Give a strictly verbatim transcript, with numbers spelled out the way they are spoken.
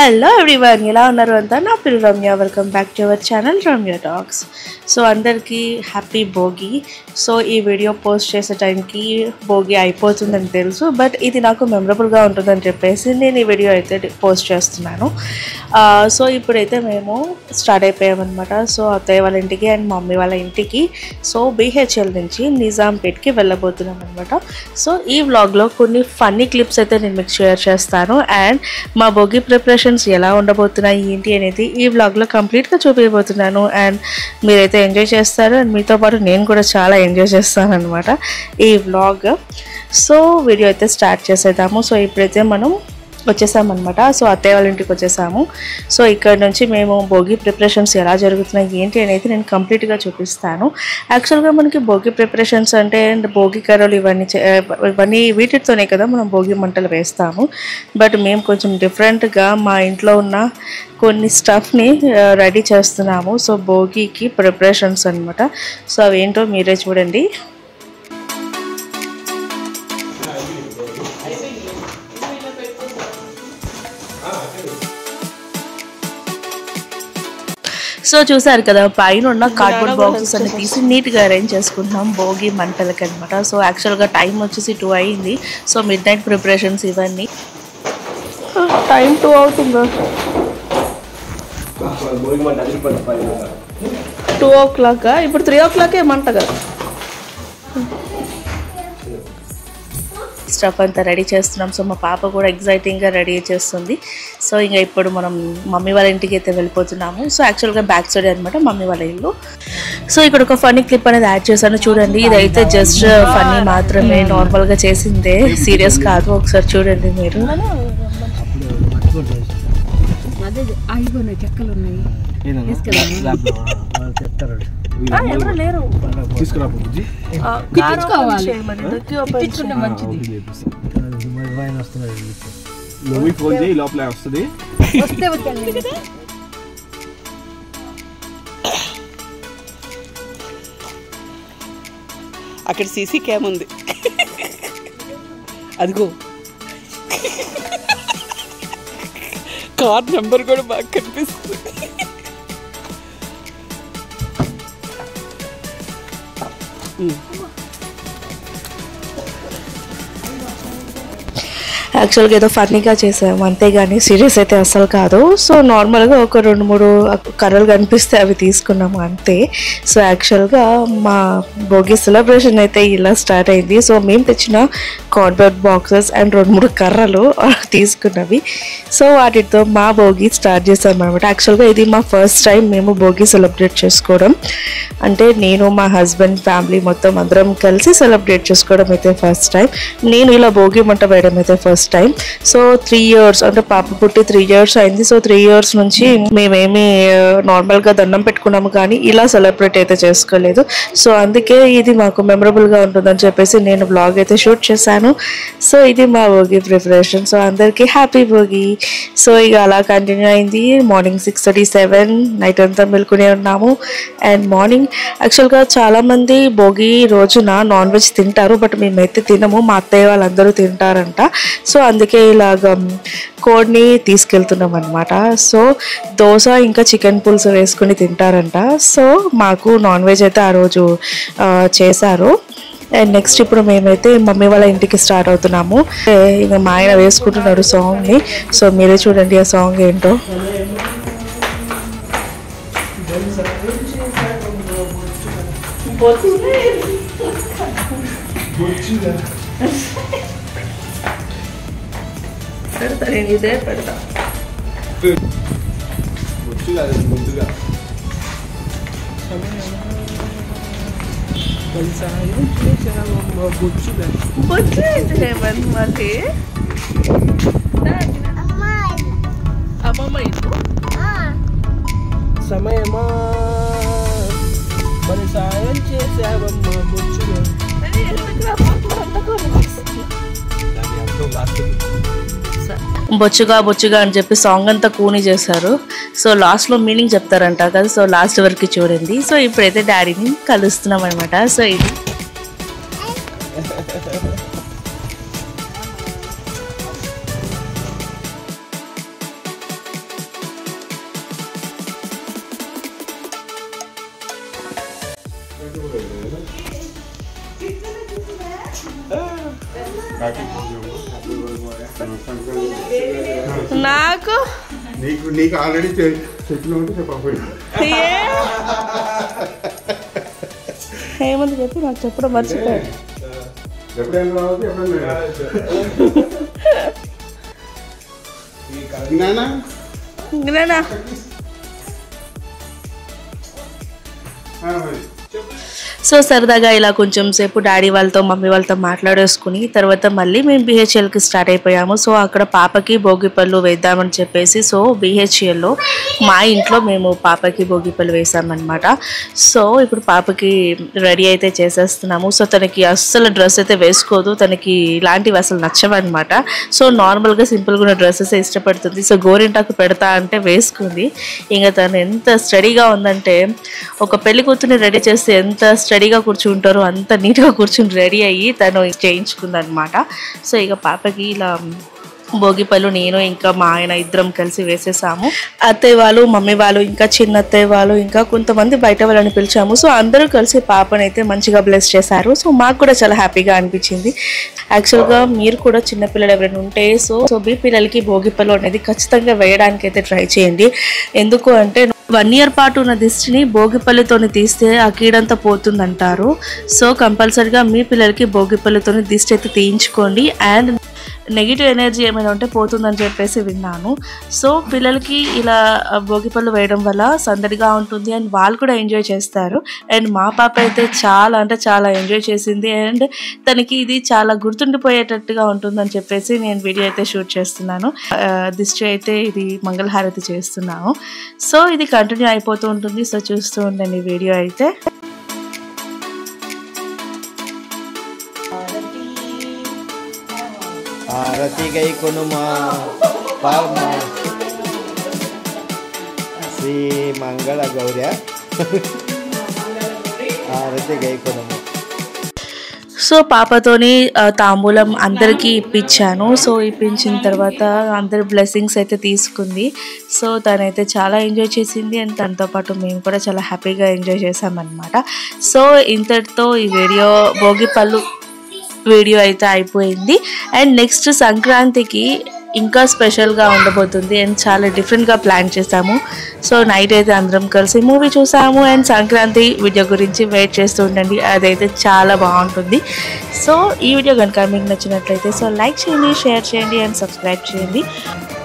Hello everyone, ఎలా ఉన్నారు అంతా? నా పేరు Ramya. Welcome back to our channel Ramya talks. So అందరికీ హ్యాపీ భోగి. సో ఈ వీడియో పోస్ట్ చేసే టైంకి భోగి అయిపోతుందని తెలుసు, బట్ ఇది నాకు మెమరబుల్గా ఉంటుందని చెప్పేసి నేను ఈ వీడియో అయితే పోస్ట్ చేస్తున్నాను. సో ఇప్పుడైతే మేము స్టార్ట్ అయిపోయామన్నమాట. సో అత్తయ్య వాళ్ళ ఇంటికి అండ్ మమ్మీ వాళ్ళ ఇంటికి సో బీహెచ్ఎల్ నుంచి నిజాంపేట్కి వెళ్ళబోతున్నాం అనమాట. సో ఈ వ్లాగ్లో కొన్ని ఫన్నీ క్లిప్స్ అయితే నేను మీకు షేర్ చేస్తాను అండ్ మా భోగి ప్రిపరేషన్స్ ఎలా ఉండబోతున్నాయి ఏంటి అనేది ఈ వ్లాగ్లో కంప్లీట్గా చూపించబోతున్నాను. అండ్ మీరైతే ఎంజాయ్ చేస్తారు అండ్ మీతో పాటు నేను కూడా చాలా ఎంజాయ్ చేస్తాను అనమాట ఈ వ్లాగ్. సో వీడియో అయితే స్టార్ట్ చేసేద్దాము. సో ఇప్పుడైతే మనం వచ్చేసామన్నమాట. సో అత్తయ్య వాళ్ళ ఇంటికి వచ్చేసాము. సో ఇక్కడ నుంచి మేము భోగి ప్రిపరేషన్స్ ఎలా జరుగుతున్నాయి ఏంటి అనేది నేను కంప్లీట్గా చూపిస్తాను. యాక్చువల్గా మనకి భోగి ప్రిపరేషన్స్ అంటే భోగి కర్రలు ఇవన్నీ ఇవన్నీ వీటితోనే కదా మనం భోగి మంటలు వేస్తాము. బట్ మేము కొంచెం డిఫరెంట్గా మా ఇంట్లో ఉన్న కొన్ని స్టఫ్ని రెడీ చేస్తున్నాము. సో భోగికి ప్రిపరేషన్స్ అనమాట. సో అవేంటో మీరే చూడండి. సో చూసారు కదా, పైన ఉన్న కార్డ్బోర్డ్ బాక్సెస్ అన్ని తీసి నీట్గా అరేంజ్ చేసుకుంటున్నాం భోగి మంటలకి అనమాట. సో యాక్చువల్గా టైం వచ్చేసి టూ అయింది. సో మిడ్ నైట్ ప్రిపరేషన్స్ ఇవన్నీ. టైం టూ అవుతుందా? టూ ఓ క్లాక్ ఇప్పుడు త్రీ ఓ క్లాక్ ఏమంట కదా. స్టఫ్ అంతా రెడీ చేస్తున్నాం. సో మా పాప కూడా ఎగ్జైటింగ్గా రెడీ చేస్తుంది. సో ఇంకా ఇప్పుడు మనం మమ్మీ వాళ్ళ ఇంటికి అయితే వెళ్ళిపోతున్నాము. సో యాక్చువల్గా బ్యాక్ సైడ్ అనమాట మమ్మీ వాళ్ళ ఇల్లు. సో ఇక్కడ ఒక ఫన్నీ క్లిప్ అనేది యాడ్ చేశాను చూడండి. ఇదైతే జస్ట్ ఫన్నీ మాత్రమే, నార్మల్గా చేసిందే, సీరియస్ కాదు. ఒకసారి చూడండి మీరు. అక్కడ సీసీ క్యామ్ ఉంది, అదిగో కార్ నెంబర్ కూడా బాగా కనిపిస్తుంది. యాక్చువల్గా ఏదో ఫన్నీగా చేసాము అంతేగాని సీరియస్ అయితే అసలు కాదు. సో నార్మల్గా ఒక రెండు మూడు కర్రలు కనిపిస్తే అవి తీసుకున్నాము అంతే. సో యాక్చువల్గా మా భోగి సెలబ్రేషన్ అయితే ఇలా స్టార్ట్ అయింది. సో మేము తెచ్చిన కార్డ్బోర్డ్ బాక్సెస్ అండ్ రెండు మూడు కర్రలు తీసుకున్నవి. సో వాటితో మా భోగి స్టార్ట్ చేసాం అనమాట. యాక్చువల్గా ఇది మా ఫస్ట్ టైం మేము భోగి సెలబ్రేట్ చేసుకోవడం. అంటే నేను మా హస్బెండ్ ఫ్యామిలీ మొత్తం అందరం కలిసి సెలబ్రేట్ చేసుకోవడం అయితే ఫస్ట్ టైం. నేను ఇలా భోగి మంట వేయడం అయితే first time. So three years అంటే పాప పుట్టి త్రీ ఇయర్స్ అయింది. సో త్రీ ఇయర్స్ నుంచి మేమేమి నార్మల్గా దండం పెట్టుకున్నాము కానీ ఇలా సెలబ్రేట్ అయితే చేసుకోలేదు. సో అందుకే ఇది మాకు మెమరబుల్గా ఉంటుందని చెప్పేసి నేను బ్లాగ్ అయితే షూట్ చేశాను. సో ఇది మా భోగి ప్రిపరేషన్. సో అందరికీ హ్యాపీ భోగి. సో ఇక అలా కంటిన్యూ అయింది. Morning six thirty seven night అంతా మెలుకునే ఉన్నాము. అండ్ మార్నింగ్ యాక్చువల్గా చాలామంది భోగి రోజున నాన్ వెజ్ తింటారు, బట్ మేమైతే తినము. మా అత్తయ్య వాళ్ళందరూ తింటారంట. సో అందుకే ఇలాగ కోడిని తీసుకెళ్తున్నాం అనమాట. సో దోశ ఇంకా చికెన్ పులుసు వేసుకుని తింటారంట. సో మాకు నాన్ వెజ్ అయితే ఆ రోజు చేశారు. అండ్ నెక్స్ట్ ఇప్పుడు మేమైతే మమ్మీ వాళ్ళ ఇంటికి స్టార్ట్ అవుతున్నాము. ఇంకా మా ఆయన వేసుకుంటున్నాడు సాంగ్ని. సో మీరే చూడండి ఆ సాంగ్ ఏంటో. పెడతా నేను ఇదే పెడతా. బొచ్చు ఏంటి మళ్ళీ అమ్మమ్మ ఇల్లు సమయమా మరి సాయం చేసావమ్మా బొచ్చుగా. బొచ్చుగా బొచ్చుగా అని చెప్పి సాంగ్ అంతా కూని చేశారు. సో లాస్ట్లో మీనింగ్ చెప్తారంట కదా. సో లాస్ట్ వరకు చూడండి. సో ఇప్పుడైతే డాడీని కలుస్తున్నాం అనమాట. సో ఇది నాకు నీకు నీకు ఆల్రెడీ చెప్పిన ఉంటే చెప్పకపోయినా ఏముంది చెప్పి నాకు చెప్పడం మర్చిపోయాడు. ఎప్పుడైనా రావద్దు ఎప్పుడైనా ఇంకనేనా సో సరదాగా ఇలా కొంచెం సేపు డాడీ వాళ్ళతో మమ్మీ వాళ్ళతో మాట్లాడేసుకుని తర్వాత మళ్ళీ మేము బిహెచ్ఎల్కి స్టార్ట్ అయిపోయాము. సో అక్కడ పాపకి భోగిపళ్ళు వేద్దామని చెప్పేసి సో బిహెచ్ఎల్లో మా ఇంట్లో మేము పాపకి భోగిపళ్ళు వేసామన్నమాట. సో ఇప్పుడు పాపకి రెడీ అయితే చేసేస్తున్నాము. సో తనకి అస్సలు డ్రెస్ అయితే వేసుకోదు, తనకి ఇలాంటివి అసలు నచ్చవన్నమాట. సో నార్మల్గా సింపుల్గా ఉన్న డ్రెస్సెస్ ఇష్టపడుతుంది. సో గోరింటాకు పెడతా అంటే వేసుకుంది. ఇంకా తను ఎంత స్టడీగా ఉందంటే ఒక పెళ్లి కూతుర్ని రెడీ చేస్తే ఎంత స్టడీగా కూర్చుంటారో అంత నీట్గా కూర్చుని రెడీ అయ్యి తను చేయించుకుంది అనమాట. సో ఇక పాపకి ఇలా భోగిపళ్ళు నేను ఇంకా మా ఆయన ఇద్దరం కలిసి వేసేసాము. అత్తయ్య వాళ్ళు, మమ్మీ వాళ్ళు, ఇంకా చిన్న అత్తయ్య వాళ్ళు, ఇంకా కొంతమంది బయట వాళ్ళని పిలిచాము. సో అందరూ కలిసి పాపని అయితే మంచిగా బ్లెస్ చేశారు. సో మాకు కూడా చాలా హ్యాపీగా అనిపించింది. యాక్చువల్గా మీరు కూడా చిన్నపిల్లలు ఎవరైనా ఉంటే సో సో మీ పిల్లలకి భోగిపళ్ళు అనేది ఖచ్చితంగా వేయడానికి అయితే ట్రై చేయండి. ఎందుకు అంటే వన్ ఇయర్ పాటు ఉన్న దిష్టిని భోగిపళ్ళుతోని తీస్తే ఆ కీడంతా పోతుందంటారు. సో కంపల్సరీగా మీ పిల్లలకి భోగిపళ్ళుతోని దిష్టి అయితే తీయించుకోండి. అండ్ నెగిటివ్ ఎనర్జీ ఏమైనా ఉంటే పోతుందని చెప్పేసి విన్నాను. సో పిల్లలకి ఇలా భోగిపళ్ళు వేయడం వల్ల సందడిగా ఉంటుంది అండ్ వాళ్ళు కూడా ఎంజాయ్ చేస్తారు. అండ్ మా పాప అయితే చాలా అంటే చాలా ఎంజాయ్ చేసింది. అండ్ తనకి ఇది చాలా గుర్తుండిపోయేటట్టుగా ఉంటుందని చెప్పేసి నేను వీడియో అయితే షూట్ చేస్తున్నాను. దిష్టి అయితే ఇది మంగళహారతి చేస్తున్నాను. సో ఇది కంటిన్యూ అయిపోతూ ఉంటుంది. సో చూస్తూ ఉండండి వీడియో అయితే. ఆరతి గై కొనుమా పామ శ్రీ మంగళ గౌర్య ఆరతి గై కొనుమా. సో పాపతోని తాంబూలం అందరికీ ఇప్పించాను. సో ఇప్పించిన తర్వాత అందరి బ్లెస్సింగ్స్ అయితే తీసుకుంది. సో తనైతే చాలా ఎంజాయ్ చేసింది అండ్ తనతో పాటు మేము కూడా చాలా హ్యాపీగా ఎంజాయ్ చేసామన్నమాట. సో ఇంతటితో ఈ వీడియో భోగిపళ్ళు వీడియో అయితే అయిపోయింది. అండ్ నెక్స్ట్ సంక్రాంతికి ఇంకా స్పెషల్గా ఉండబోతుంది అండ్ చాలా డిఫరెంట్గా ప్లాన్ చేసాము. సో నైట్ అయితే అందరం కలిసి మూవీ చూసాము అండ్ సంక్రాంతి వీడియో గురించి వెయిట్ చేస్తూ ఉండండి, అదైతే చాలా బాగుంటుంది. సో ఈ వీడియో కనుక మీకు నచ్చినట్లయితే సో లైక్ చేయండి, షేర్ చేయండి అండ్ సబ్స్క్రైబ్ చేయండి.